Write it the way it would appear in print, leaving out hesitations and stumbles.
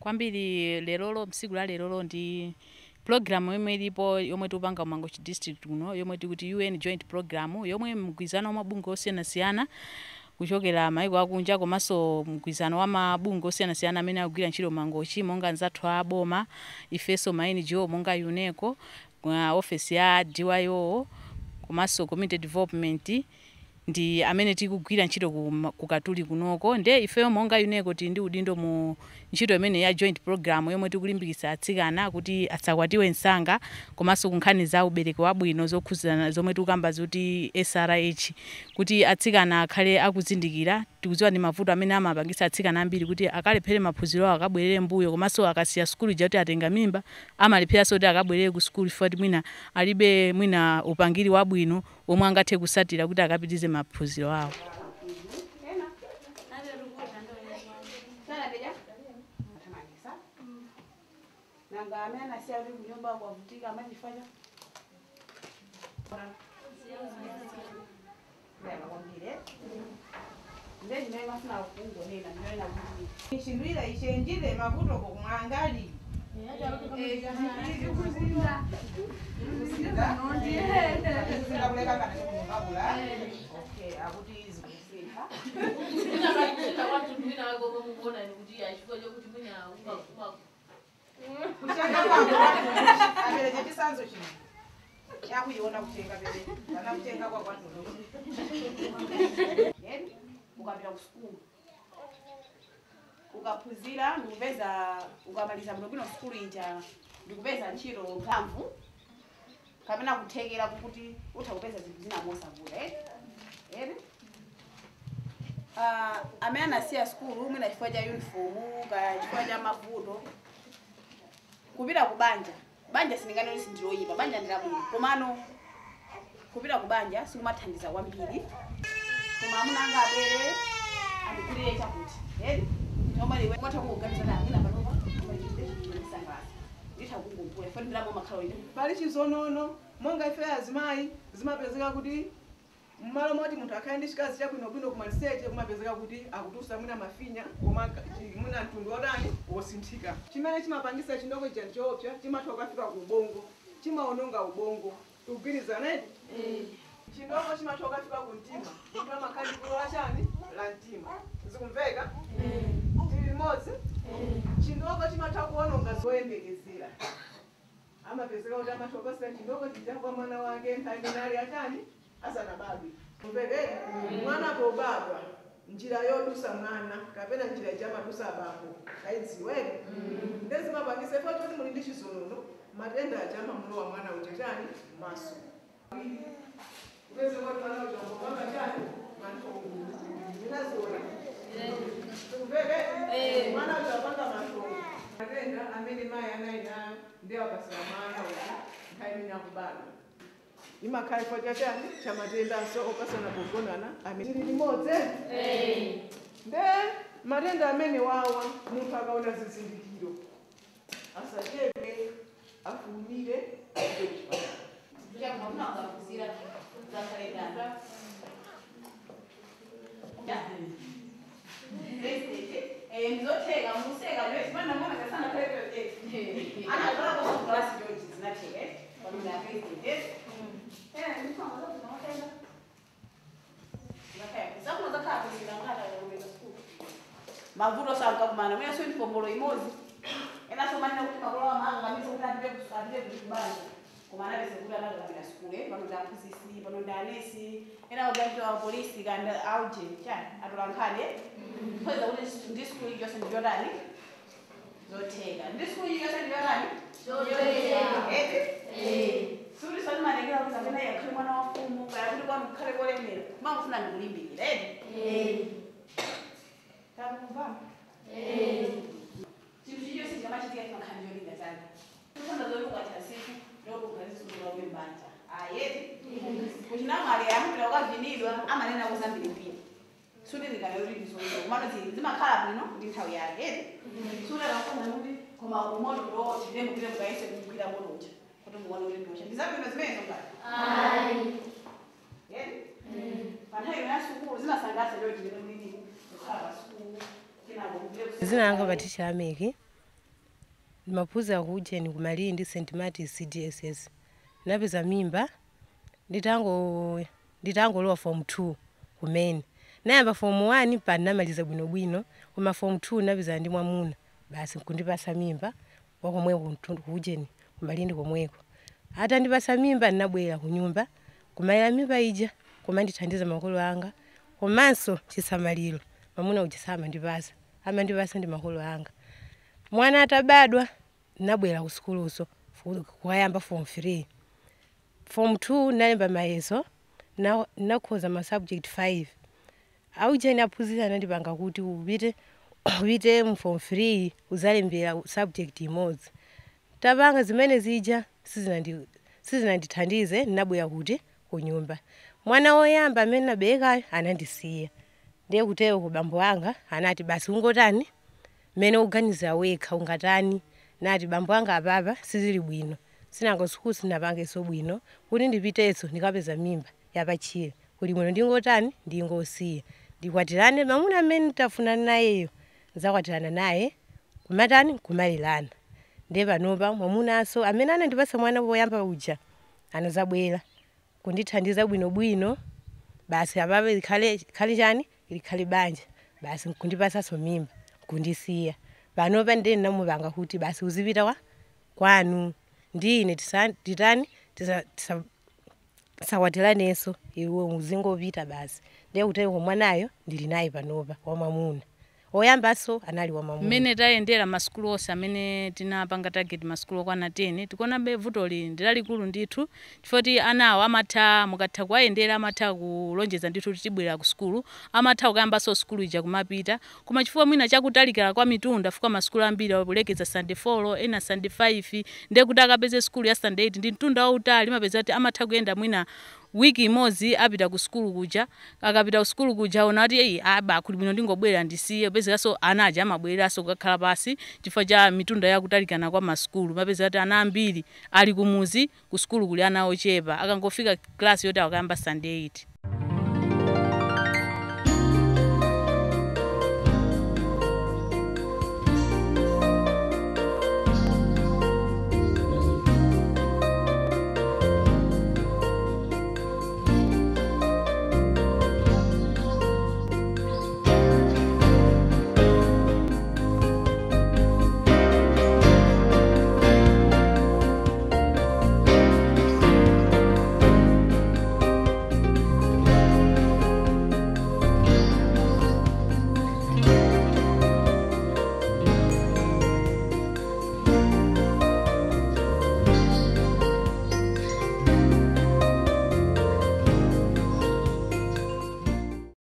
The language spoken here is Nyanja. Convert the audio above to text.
kwambiri lerolo msiku la lerolo ndi program yomwe ilipo yomwe tupanga Mangochi district kuno yomwe tikuti UN joint program yomwe mgwizano wa mabungwe osiyanasiyana kuchokera maiko akunja komanso mgwizano wa mabungwe osiyanasiyana amene akugwira ntchito Mangochi monga nzathu a boma ifeso ma NGO monga UNECO office ya DYO komanso community development ndi amene tikugwira ntchito ku Katuli kunoko nde ifeyo monga UNECO ndi udindo mu ntchito imene ya joint program yomwe tikulimbikitsa atsikana kuti asakwatiwe nsanga komanso kunkhani za ubereki wabwino zokhuzana zomwe tikukamba zoti SRH kuti atsikana akhale akuzindikira tikudziwa ndi mavuto amene amapangisa atsikana ambiri kuti akalephere maphunziro awo akabwerere mbuyo komanso akasiya skulu ija kuti atenga mimba amalephera kuti akabwerere ku skulu foti mwina alibe mwina upangiri wabwino omwe angathe kusatira kuti akapitize maphunziro awo. Nanga amene asiya kuti kunyumba kwavutika amachifanya ndezi naye mafuna kungonena ndiyona kuti chindwira ichenjire mavuto kumwangali kuchanga kwangu abele chisanzo chino yakuyiona kutenga bele kana kutenga kwa kwatu yeni ukapita ku school ukaphunzira ndikupeza ukamaliza bwino school ija ndikupeza ntchito mphamvu kapena kuthekera kuti uthakupeza zinthu zina mosavuta eni amene anasiya school mwina chifukwa cha uniform ka chifukwa cha mavuto kupita kubanja banja siningane sindiloyipa banja ndilabwino komano kupita kubanja sikumathandiza kwambiri koma amuna anga abwere andikulire chakuti nomwe liwe kwatha kuganiza na ngina panopa sangasa nditha kungompula foni ndilamo makhala ine pali chizonono monga ife azimayi zimapezeka kuti mmalo moti munthu akhale ndi chikazi chabwinobwino kumaliseche kumapezeka kuti akutusa mwina mafinya koma mwina mtundu wotani wosinthika chimene chimapangisa chindoko ija nchoopsa chimatha kukafika ku ubongo chimaononga ubongo tikugwirizana chindoko chimatha kukafika ku mtima munthu amakhali kulola chani la mtima zikumveka tili limodzi chindoko chimatha kuononga zoyembekezera amapezeka kuti amatha kupasira chindoko chija kwa mwana wake nthawi nali achani asanabadwe kumvekeke mwana pobadwa njira yodusa mwana kapena njira jamadusa babo kaidziwere ndezi mapangise fo kuti muli ndi chizonono matenda ajama mlowa mwana uchetani maso kupeze kuti mwana uchambopanga chani matongo inazona kumvekeke mwana uchapanga matongo matenda amene mayi anainayo ndiye akasira mwana uja nthawi yakubadwa imakhala chifukwa chani cha matendanso opasana pogonana amene tili limodzi nde matenda amene wawa munthu akaona zizindikiro asachepe afulumire ndizotheka museka lwesibana mona kasana pepe anatola kwa klasi yote zinatheka kwa mina president mavuto sanga kumana mwe so ndipombolo imozi ena so manena kuti makolo amanga ngamisa kuti atibe kutibana kumana bese kuti analo kabila skule pano da phusisi pano da nesi ena uganto wa polisi kanda auje chani atolankhane phoza kuti ndi skule yose ndiyotani zotheka ndi skule yose ndiyotani suri sali manengera kuti amene yakhale mwana wa mfumu kaya kuti kwa mkhale kolemera mangufuna ndikulimbikira takumva chinthu chichonse chikamachitika chimakhala cholinga chake kufunda zolukatha siku ndokugazisukula kwembanja ayeti kuchinamwali amupira ukavinidwa amanena kuzambirimbiri sutirikana yoti ndizoizo kumano zimakhala bwino ndi nthawi yake eti sutakafuna kuti koma umoto lo chidemukire mukayise kumugwira moto uja kuti muone kuti ndosha ndizabwino zimenezo ngati yeti panthawi ya sukulu zimasangalatsa loti ndinodini kukhala pa sukulu Zina langa Patricia Ameki maphunzira ku Ujeni ku Malindi St Martin's CDSS. Napeza mimba nditangolowa form 2 kumene. Nayamba form 1 pa namaliza bwinobwino, koma form 2 napeza ndi mwamuna. Basi kundipasa mimba wakomweko ku Ujeni ku Malindi komweko. Ata ndipasa mimba ndinabwera ku nyumba, kumayira mimba ija, koma ndithandiza makolo anga. Komanso chisamaliro, mwamuna ujisama ndipasa. Amandipasa ndi makolo anga. Mwana atabadwa nabwera ku sukuluso kuyamba form 3. Form 2 nalemba mayeso nakhoza ma subject 5. Aujeni aphunzira anandipanga kuti upite mu form 3 uzalembera subject imodzi. Tabanga zimene zija sizinandithandize nabwera kuti ku nyumba. Mwana woyamba amene nabereka anandisiya. Ndiye kutero ku bambo anga anati basi ungotani mene uganiza wekha ungatani. Nati bambo anga ababa sizili bwino. Sinanga sukulu sinapange so bwino kuti ndipiteso ndikapeza mimba yapachire. Kuli bwino ndingotani ndingosiya. Ndikwatirane mwamuna amene nditafunana nayeyo. Nzakwatirana naye kumatani kumalirana. Ndiye panopa mwamunaso amene anandipasa mwana woyamba uja anazabwera kundithandiza bwinobwino. Basi ababa likhale chani likhale banja. Basi kundipasa so mimba kundisiya. Panopa ndiye namupanga kuti basi uzipita kwanu. Ndine tisakwatilaneso iwe uzingopita basi. Ndiye kutero mwanayo ndili naye panopa wa mwamuna. Oyambaso anali wa mwamuna. Mene tayendera masukulu onse amene tinapanga target masukulu okwana 10 tikuona be vutoli ndilalikulu ndithu chifoti anawo amatha mukatha kuwayendera amatha kulonjeza ndithu tibwera ku sukulu amatha kuyambaso sukulu ija kumapita koma chifukwa mwina chakutalikira kwa mitunda fuka masukulu ambiri apulekeza Sunday 4 ena Sunday 5 ndiye kuti akapeze sukulu ya Sunday 8 ndi mtunda wautali mapeza kuti amatha kuyenda mwina wiki imodzi apita ku sukulu kuja akapita ku sukulu kuja onati aba kuli bwino ndingobwera ndisiye pezekaso anaja amabweraso kukhala pasi chifukwa cha mitunda yakutalikana kwa masukulu mapeza kuti ana ambiri ali kumuzi ku sukulu kuli ana ochepa akangofika class yoti akayamba Sunday 8.